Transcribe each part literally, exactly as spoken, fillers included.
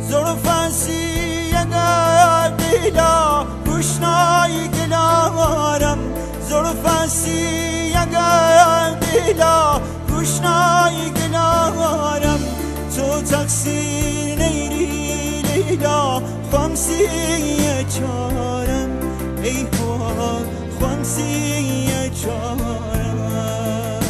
زلفنسی اگر دیلا گشنای گلارم زلفنسی اگر دیلا گشنای گلارم تو تقصیر نیری لیلا خمسی چارم ای خود خمسی چارم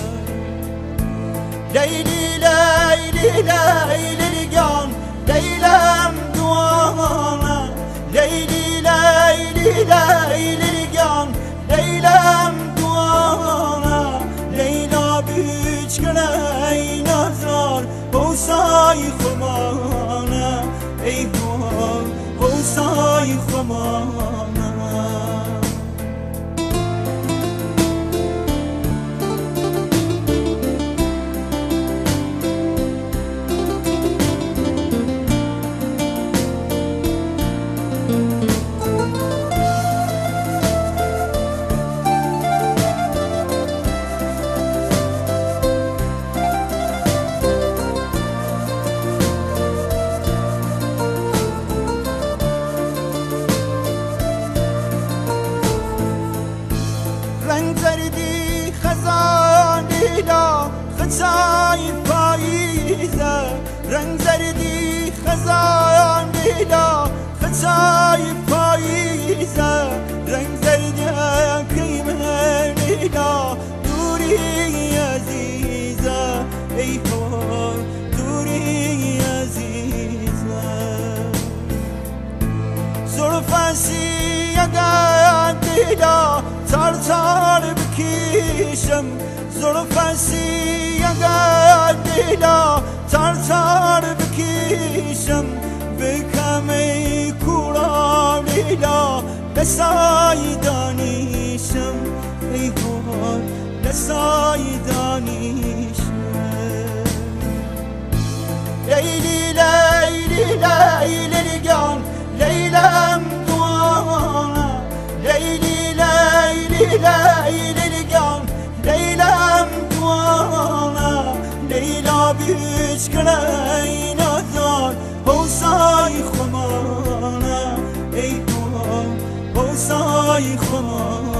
لیلی لیلی لیلی جان لیلم دوانا لیلی لیلی لیلی جان لیلم دوانا لیلا بیچ کنای نزار بوسای خمانه ای خود بوسای خمانه رنگ زردی خزان لیلا خزای پاییزه رنگ زردی خزان لیلا خزای پاییزه رنگ زردی قیمه لیلا دوری عزیزه ای خود دوری عزیزه زلفنسی اگر دیلا تار تار بکشم زلفنسی اگر دیلا تار تار بکشم بکم ای کورا لیلا دستای دانیشم ای خود دستای دانیشم لیلی لیلی لیلی جان لیلم دوانا لیلی لیلی لیلی جان لیلم دوانا لیلا بیچ کنای نزار بوسای خمانه ای خود بوسای خمانه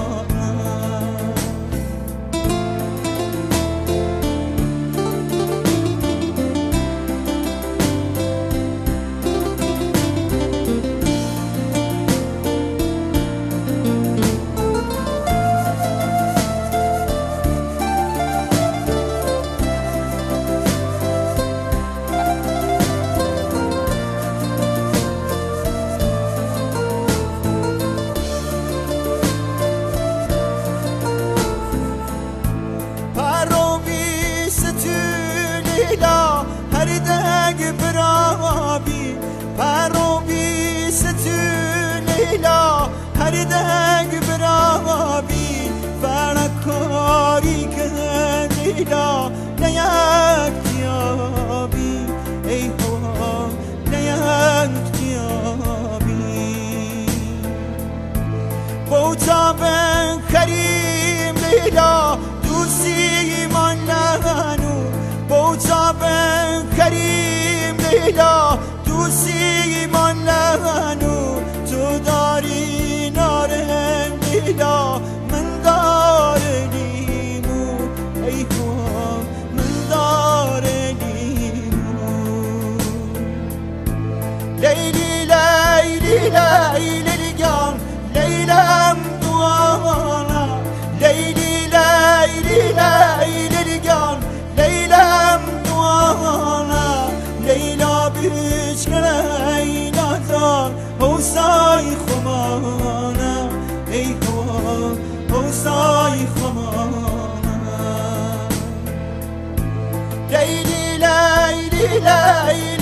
لیلا هر دگ برابی پرو بیستو لیلا هر دگ برابی فرکاری که لیلا نیک دیابی ای خود نیک دیابی بوتا بن کریم لیلا دوستی من لغنو بوتا بن کریم لیلا دوستی من لغنو تو داری نارن لیلا من دارنیمو ای خود من دارنیمو لیلی لیلی لیلی جان لیلم دوانا لیلی لیلی لیلی جان لیلم دوانا لیلا بیچ کنای نزار بوسای خمانه ای خود بوسای خمانه لیلی لیلی لیلی